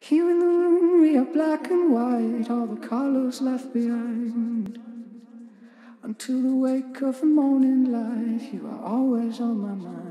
Here in the room we are black and white, all the colors left behind. Until the wake of the morning light, you are always on my mind.